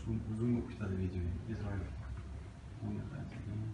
uzun o'qitadi videoga. Izroil. Unga qaytadan.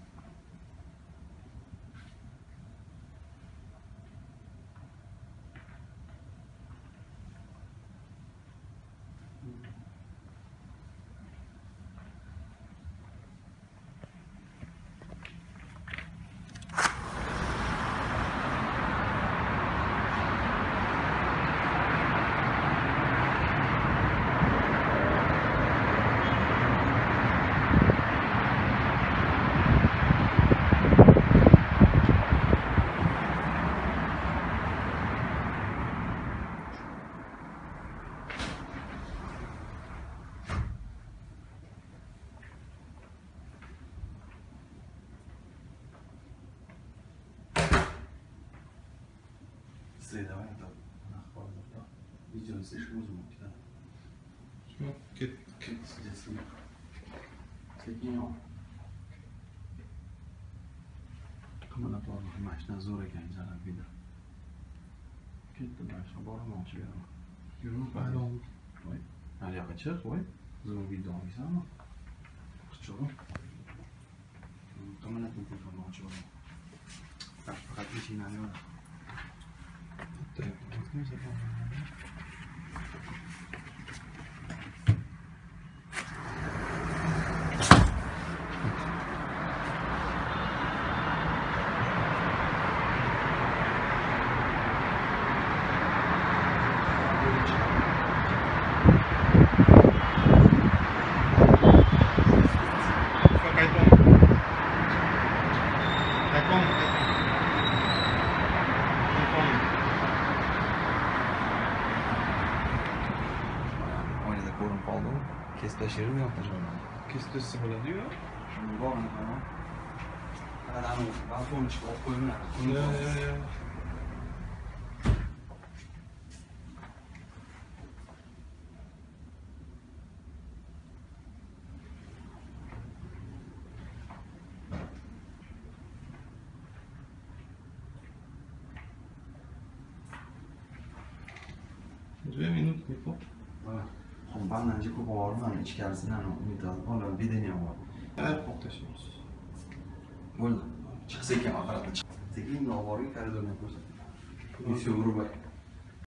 Давай, это нахвалено, да? Видео слишком звуки, да? Ну, кит. Здесь нет. Соединил. Kamera bor, mashina zo'r ekan, jarab video. Ketdi mashina bormoqchi edim. Yurib bayram. Voy, hali yoqqa chiq, voy. Zo'r video olsanmi? Chiqib. Kamerani ko'rmoqchi edim. Faqat mashinani yo'q. Kestashirim yo'q tajriba. Kestasi bo'ladi-yu. Shuni bormi, ha? Ana balkon ichga olib qo'yinglar. Ya. Dve minuti po. Bananca ko'p borman, ichkarisidan umidvor bola videniya bor. To'xtashimiz. Bo'ldi. Chiqsa ekan oxiratda chiq. Sekin olib boring, koridorni ko'rsatib. Все, врубай.